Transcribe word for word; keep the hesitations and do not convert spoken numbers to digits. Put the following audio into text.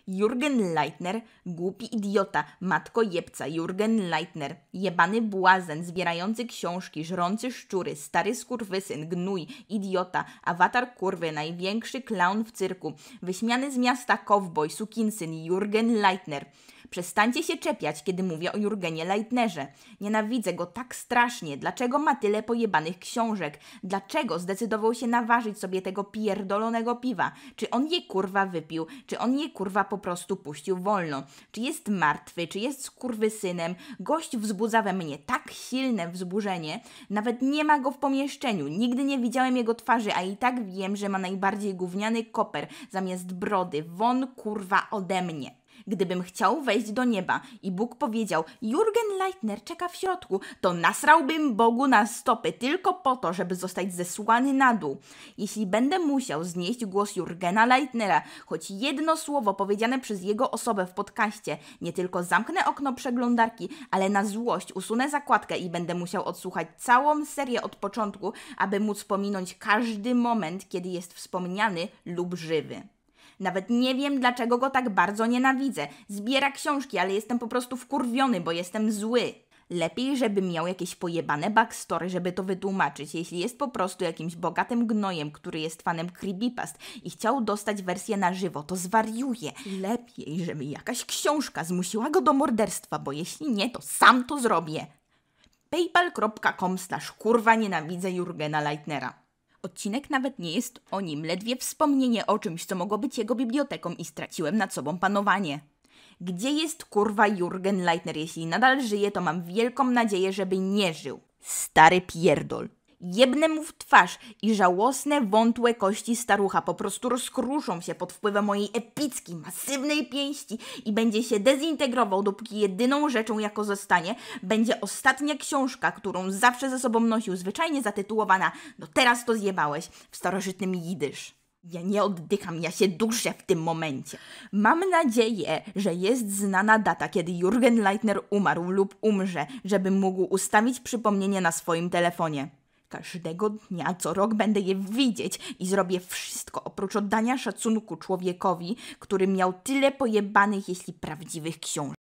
Jurgen Leitner, głupi idiota, matko jebca, Jurgen Leitner, jebany błazen, zbierający książki, żrący szczury, stary skurwysyn, gnój, idiota, awatar kurwy, największy klaun w cyrku, wyśmiany z miasta kowboj, sukinsyn, Jurgen Leitner. Przestańcie się czepiać, kiedy mówię o Jurgenie Leitnerze. Nienawidzę go tak strasznie. Dlaczego ma tyle pojebanych książek? Dlaczego zdecydował się naważyć sobie tego pierdolonego piwa? Czy on je kurwa wypił? Czy on je kurwa po prostu puścił wolno? Czy jest martwy? Czy jest skurwysynem? Gość wzbudza we mnie tak silne wzburzenie. Nawet nie ma go w pomieszczeniu. Nigdy nie widziałem jego twarzy, a i tak wiem, że ma najbardziej gówniany koper zamiast brody. Won kurwa ode mnie. Gdybym chciał wejść do nieba i Bóg powiedział, Jurgen Leitner czeka w środku, to nasrałbym Bogu na stopy tylko po to, żeby zostać zesłany na dół. Jeśli będę musiał znieść głos Jurgena Leitnera, choć jedno słowo powiedziane przez jego osobę w podcaście, nie tylko zamknę okno przeglądarki, ale na złość usunę zakładkę i będę musiał odsłuchać całą serię od początku, aby móc pominąć każdy moment, kiedy jest wspomniany lub żywy. Nawet nie wiem, dlaczego go tak bardzo nienawidzę. Zbiera książki, ale jestem po prostu wkurwiony, bo jestem zły. Lepiej, żeby miał jakieś pojebane backstory, żeby to wytłumaczyć. Jeśli jest po prostu jakimś bogatym gnojem, który jest fanem creepypast i chciał dostać wersję na żywo, to zwariuje. Lepiej, żeby jakaś książka zmusiła go do morderstwa, bo jeśli nie, to sam to zrobię. paypal kropka com slash kurwa nienawidzę Jurgena Leitnera. Odcinek nawet nie jest o nim, ledwie wspomnienie o czymś, co mogło być jego biblioteką i straciłem nad sobą panowanie. Gdzie jest kurwa Jurgen Leitner? Jeśli nadal żyje, to mam wielką nadzieję, żeby nie żył. Stary pierdol. Jebnę mu w twarz i żałosne, wątłe kości starucha po prostu rozkruszą się pod wpływem mojej epickiej, masywnej pięści i będzie się dezintegrował, dopóki jedyną rzeczą, jaką zostanie, będzie ostatnia książka, którą zawsze ze sobą nosił, zwyczajnie zatytułowana No teraz to zjebałeś, w starożytnym jidysz. Ja nie oddycham, ja się duszę w tym momencie. Mam nadzieję, że jest znana data, kiedy Jurgen Leitner umarł lub umrze, żebym mógł ustawić przypomnienie na swoim telefonie. Każdego dnia, co rok będę je widzieć i zrobię wszystko oprócz oddania szacunku człowiekowi, który miał tyle pojebanych, jeśli prawdziwych książek.